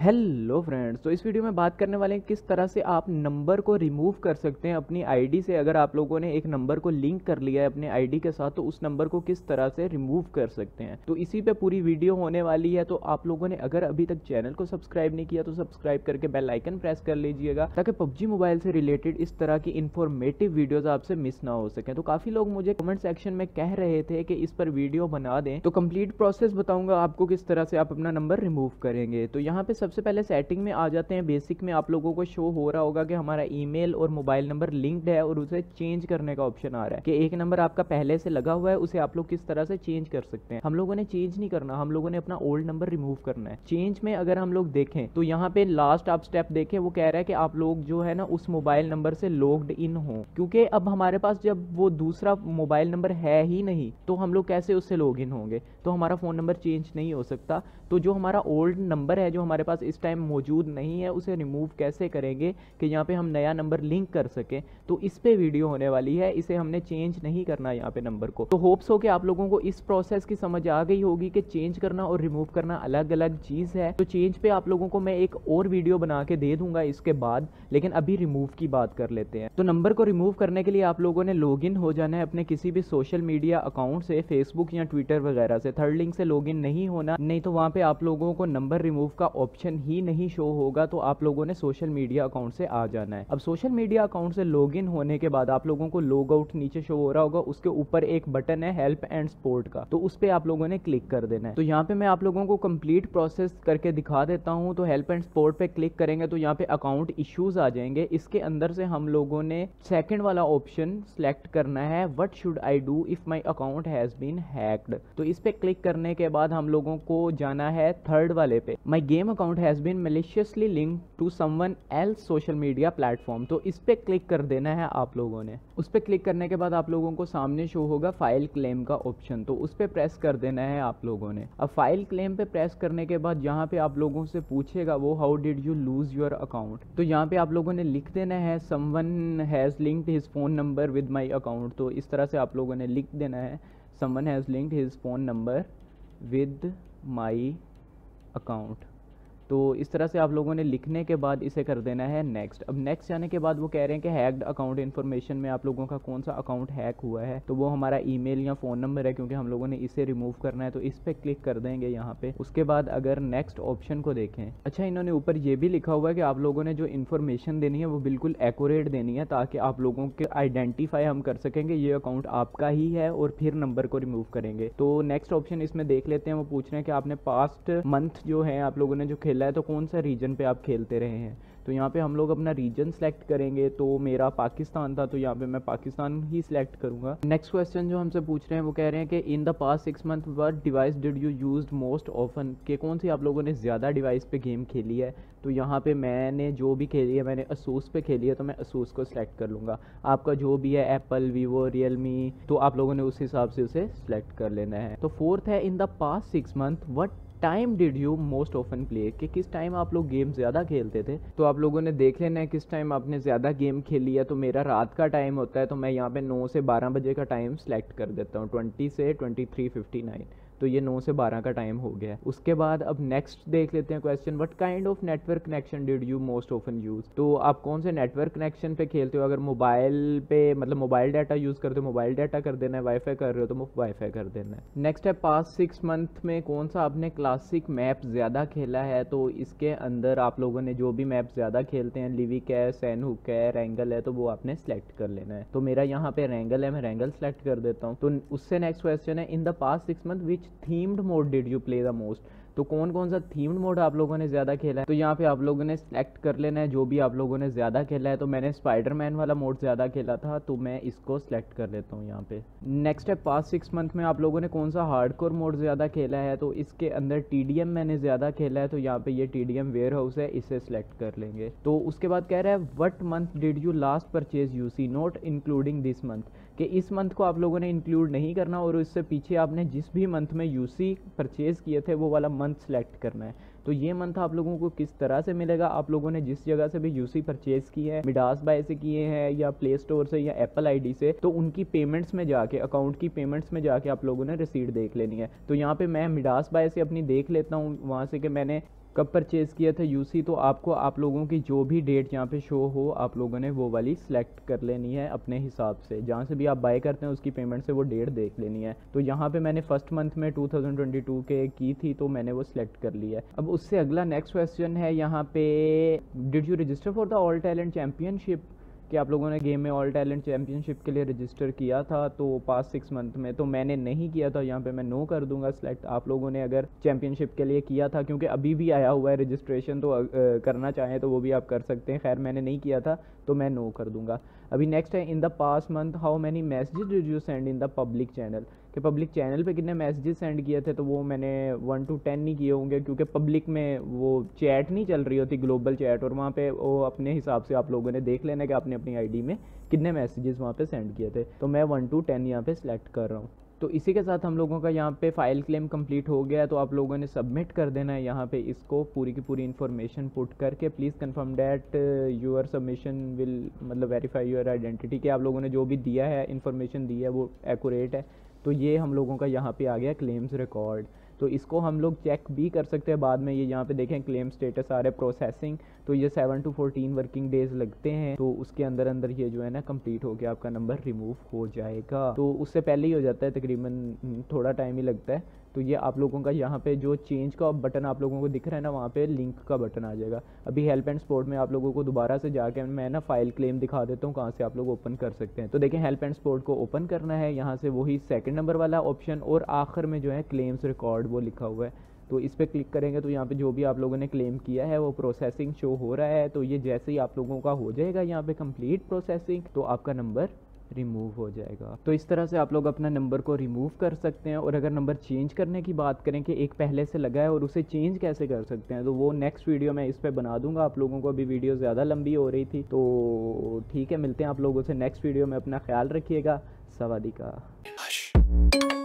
Hello friends, तो इस video में बात करने वाले हैं किस तरह से आप नंबर को रिमूव कर सकते हैं अपनी आईडी से। अगर आप लोगों ने एक नंबर को लिंक कर लिया है अपने आईडी के साथ, तो उस नंबर को किस तरह से रिमूव कर सकते हैं, तो इसी पे पूरी वीडियो होने वाली है। तो आप लोगों ने अगर अभी तक चैनल को सब्सक्राइब नहीं किया तो सब्सक्राइब करके बेल आइकन प्रेस कर लीजिएगा, ताकि पबजी मोबाइल से रिलेटेड इस तरह की इन्फॉर्मेटिव वीडियोज आपसे मिस ना हो सके। तो काफ़ी लोग मुझे कमेंट सेक्शन में कह रहे थे कि इस पर वीडियो बना दें, तो कंप्लीट प्रोसेस बताऊंगा आपको किस तरह से आप अपना नंबर रिमूव करेंगे। तो यहाँ पे सबसे पहले सेटिंग में आ जाते हैं। बेसिक में आप लोगों को शो हो रहा होगा कि हमारा ईमेल और मोबाइल नंबर लिंक्ड है और उसे चेंज करने का ऑप्शन आ रहा है कि एक नंबर आपका पहले से लगा हुआ है, उसे आप लोग किस तरह से चेंज कर सकते हैं। हम लोगों ने चेंज नहीं करना, हम लोगों ने अपना ओल्ड नंबर रिमूव करना है। चेंज में अगर हम लोग देखें तो यहाँ पे लास्ट आप स्टेप देखें, वो कह रहा है कि आप लोग जो है ना उस मोबाइल नंबर से लॉग्ड इन हो, क्योंकि अब हमारे पास जब वो दूसरा मोबाइल नंबर है ही नहीं तो हम लोग कैसे उससे लॉग इन होंगे। तो हमारा फ़ोन नंबर चेंज नहीं हो सकता। तो जो हमारा ओल्ड नंबर है जो हमारे पास इस टाइम मौजूद नहीं है, उसे रिमूव कैसे करेंगे कि यहाँ पे हम नया नंबर लिंक कर सकें, तो इस पे वीडियो होने वाली है। इसे हमने चेंज नहीं करना यहाँ पे नंबर को। तो होप्स हो कि आप लोगों को इस प्रोसेस की समझ आ गई होगी कि चेंज करना और रिमूव करना अलग अलग चीज़ है। तो चेंज पे आप लोगों को मैं एक और वीडियो बना के दे दूंगा इसके बाद, लेकिन अभी रिमूव की बात कर लेते हैं। तो नंबर को रिमूव करने के लिए आप लोगों ने लॉग इन हो जाना है अपने किसी भी सोशल मीडिया अकाउंट से, फेसबुक या ट्विटर वगैरह से। थर्ड लिंक से लॉग इन नहीं होना, नहीं तो वहाँ पे आप लोगों को नंबर रिमूव का ऑप्शन ही नहीं शो होगा। तो आप लोगों ने सोशल मीडिया अकाउंट से आ जाना है। अब सोशल मीडिया अकाउंट से लॉग इन होने के बाद आप लोगों को लॉग आउट नीचे शो हो रहा होगा, उसके ऊपर एक बटन है हेल्प एंड सपोर्ट का, तो उस पर आप लोगों ने क्लिक कर देना है। तो यहाँ पे मैं आप लोगों को कंप्लीट प्रोसेस करके दिखा देता हूँ। तो हेल्प एंड सपोर्ट पे क्लिक करेंगे तो यहाँ पे अकाउंट इश्यूज आ जाएंगे। इसके अंदर से हम लोगों ने सेकंड वाला ऑप्शन सेलेक्ट करना है, what should I do if my account has been hacked. तो इस पे क्लिक करने के बाद हम लोगों को जाना है थर्ड वाले पे, my game account has been maliciously linked to someone else social media platform. तो इस पे क्लिक कर देना है आप लोगों ने। उस पे क्लिक करने के बाद आप लोगों को सामने शो होगा फाइल क्लेम का ऑप्शन, तो उस पे प्रेस कर देना है आप लोगों ने। अब फाइल क्लेम पे प्रेस करने के बाद यहाँ पे आप लोगों से पूछेगा वो how did you lose your account. तो यहाँ पे आप लोगों ने लिख देना है someone has linked his phone number with my account. तो इस तरह से आप लोगों ने लिख देना है someone has linked his phone number with my account. तो इस तरह से आप लोगों ने लिखने के बाद इसे कर देना है नेक्स्ट। अब नेक्स्ट जाने के बाद वो कह रहे हैं कि हैक्ड अकाउंट इन्फॉर्मेशन में आप लोगों का कौन सा अकाउंट हैक हुआ है, तो वो हमारा ईमेल या फ़ोन नंबर है, क्योंकि हम लोगों ने इसे रिमूव करना है। तो इस पर क्लिक कर देंगे यहाँ पे। उसके बाद अगर नेक्स्ट ऑप्शन को देखें, अच्छा इन्होंने ऊपर ये भी लिखा हुआ है कि आप लोगों ने जो इन्फॉर्मेशन देनी है वो बिल्कुल एक्यूरेट देनी है, ताकि आप लोगों के आइडेंटिफाई हम कर सकेंगे ये अकाउंट आपका ही है, और फिर नंबर को रिमूव करेंगे। तो नेक्स्ट ऑप्शन इसमें देख लेते हैं। वो पूछ रहे हैं कि आपने पास्ट मंथ जो है आप लोगों ने जो खेला है तो कौन सा रीजन पे आप खेलते रहे हैं। तो यहाँ पे हम लोग अपना रीजन सेलेक्ट करेंगे। तो मेरा पाकिस्तान था, तो यहाँ पे मैं पाकिस्तान ही सिलेक्ट करूँगा। नेक्स्ट क्वेश्चन जो हमसे पूछ रहे हैं वो कह रहे हैं कि in the past 6 month what device did you used most often, कि कौन सी आप लोगों ने ज़्यादा डिवाइस पे गेम खेली है। तो यहाँ पे मैंने जो भी खेली है मैंने असूस पे खेली है, तो मैं असूस को सिलेक्ट कर लूँगा। आपका जो भी है एप्पल, वीवो, रियलमी, तो आप लोगों ने उस हिसाब से उसे सिलेक्ट कर लेना है। तो फोर्थ है in the past 6 month what time did you most often play, कि किस टाइम आप लोग गेम ज़्यादा खेलते थे। तो आप लोगों ने देख लेना है किस टाइम आपने ज़्यादा गेम खेली है। तो मेरा रात का टाइम होता है, तो मैं यहाँ पे 9 से 12 बजे का टाइम सेलेक्ट कर देता हूँ, 20 से 23:59। तो ये 9 से 12 का टाइम हो गया है। उसके बाद अब नेक्स्ट देख लेते हैं question, what kind of network connection did you most often use. तो आप कौन से नेटवर्क कनेक्शन पे खेलते हो। अगर मोबाइल पे मतलब मोबाइल डाटा यूज़ करते हो मोबाइल डाटा कर देना है, वाईफाई कर रहे हो तो वाईफाई कर देना है। नेक्स्ट है पास्ट 6 मंथ में कौन सा आपने क्लासिक मैप ज़्यादा खेला है। तो इसके अंदर आप लोगों ने जो भी मैप ज़्यादा खेलते हैं, लिविक है, सैनहुक है, रैंगल है, तो वो आपने सेलेक्ट कर लेना है। तो मेरा यहाँ पे रैंगल है, मैं रैंगल सेलेक्ट कर देता हूँ। तो उससे नेक्स्ट क्वेश्चन है in the past 6 month which themed mode did you play the most. तो कौन कौन सा थीम्ड मोड आप लोगों ने ज़्यादा खेला है। तो यहाँ पे आप लोगों ने सेलेक्ट कर लेना है जो भी आप लोगों ने ज़्यादा खेला है। तो मैंने स्पाइडरमैन वाला मोड ज़्यादा खेला था, तो मैं इसको सेलेक्ट कर लेता हूँ यहाँ पे। नेक्स्ट है पास्ट 6 मंथ में आप लोगों ने कौन सा हार्डकोर मोड ज़्यादा खेला है। तो इसके अंदर TDM मैंने ज़्यादा खेला है, तो यहाँ पे ये TDM वेयर हाउस है, इसे सेलेक्ट कर लेंगे। तो उसके बाद कह रहा है what month did you last purchase UC not including this month, कि इस मंथ को आप लोगों ने इंक्लूड नहीं करना, और इससे पीछे आपने जिस भी मंथ में UC परचेज़ किए थे वो वाला मंथ सेलेक्ट करना है। तो ये मंथ आप लोगों को किस तरह से मिलेगा, आप लोगों ने जिस जगह से भी UC परचेज़ की है, मिडास बाय से किए हैं या प्ले स्टोर से या एप्पल ID से, तो उनकी पेमेंट्स में जाके, अकाउंट की पेमेंट्स में जाके आप लोगों ने रिसीट देख लेनी है। तो यहाँ पे मैं मिडास बाय से अपनी देख लेता हूँ वहाँ से कि मैंने कब परचेज़ किया था यूसी, तो आपको आप लोगों की जो भी डेट यहाँ पे शो हो आप लोगों ने वो वाली सिलेक्ट कर लेनी है अपने हिसाब से। जहाँ से भी आप बाय करते हैं उसकी पेमेंट से वो डेट देख लेनी है। तो यहाँ पे मैंने फर्स्ट मंथ में 2022 के की थी तो मैंने वो सिलेक्ट कर लिया है। अब उससे अगला नेक्स्ट क्वेश्चन है यहाँ पे, did you register for the all talent championship, कि आप लोगों ने गेम में ऑल टैलेंट चैम्पियनशिप के लिए रजिस्टर किया था तो पास्ट 6 मंथ में। तो मैंने नहीं किया था, यहाँ पे मैं नो कर दूंगा सिलेक्ट। आप लोगों ने अगर चैम्पियनशिप के लिए किया था, क्योंकि अभी भी आया हुआ है रजिस्ट्रेशन, तो करना चाहें तो वो भी आप कर सकते हैं। खैर मैंने नहीं किया था तो मैं नो कर दूंगा। अभी नेक्स्ट है, in the past month how many messages did you send in the public channel, कि पब्लिक चैनल पे कितने मैसेजेस सेंड किए थे। तो वो मैंने 1 to 10 नहीं किए होंगे, क्योंकि पब्लिक में वो चैट नहीं चल रही होती, ग्लोबल चैट, और वहाँ पे वो अपने हिसाब से आप लोगों ने देख लेना कि आपने अपनी आईडी में कितने मैसेजेस वहाँ पे सेंड किए थे। तो मैं 1 to 10 यहाँ पे सिलेक्ट कर रहा हूँ। तो इसी के साथ हम लोगों का यहाँ पे फ़ाइल क्लेम कंप्लीट हो गया है। तो आप लोगों ने सबमिट कर देना है यहाँ पे इसको, पूरी की पूरी इन्फॉर्मेशन पुट करके। Please confirm that your submission will, मतलब वेरीफाई योर आइडेंटिटी, कि आप लोगों ने जो भी दिया है इन्फॉर्मेशन दी है वो एक्यूरेट है। तो ये हम लोगों का यहाँ पे आ गया क्लेम्स रिकॉर्ड। तो इसको हम लोग चेक भी कर सकते हैं बाद में। ये यहाँ पे देखें क्लेम स्टेटस आ रहे प्रोसेसिंग, तो ये 7 to 14 वर्किंग डेज लगते हैं। तो उसके अंदर अंदर ये जो है ना कंप्लीट हो गया, आपका नंबर रिमूव हो जाएगा। तो उससे पहले ही हो जाता है, तकरीबन थोड़ा टाइम ही लगता है। तो ये आप लोगों का यहाँ पे जो चेंज का बटन आप लोगों को दिख रहा है ना, वहाँ पे लिंक का बटन आ जाएगा। अभी हेल्प एंड सपोर्ट में आप लोगों को दोबारा से जाके मैं ना फाइल क्लेम दिखा देता हूँ कहाँ से आप लोग ओपन कर सकते हैं। तो देखें हेल्प एंड सपोर्ट को ओपन करना है, यहाँ से वही सेकंड नंबर वाला ऑप्शन, और आखिर में जो है क्लेम्स रिकॉर्ड वो लिखा हुआ है। तो इस पर क्लिक करेंगे तो यहाँ पे जो भी आप लोगों ने क्लेम किया है वो प्रोसेसिंग शो हो रहा है। तो ये जैसे ही आप लोगों का हो जाएगा यहाँ पे कंप्लीट प्रोसेसिंग, तो आपका नंबर रिमूव हो जाएगा। तो इस तरह से आप लोग अपना नंबर को रिमूव कर सकते हैं। और अगर नंबर चेंज करने की बात करें कि एक पहले से लगा है और उसे चेंज कैसे कर सकते हैं, तो वो नेक्स्ट वीडियो में इस पर बना दूंगा आप लोगों को। अभी वीडियो ज़्यादा लंबी हो रही थी, तो ठीक है, मिलते हैं आप लोगों से नेक्स्ट वीडियो में। अपना ख्याल रखिएगा। सवादिका।